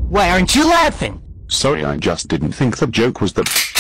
Why aren't you laughing? Sorry, I just didn't think the joke was that.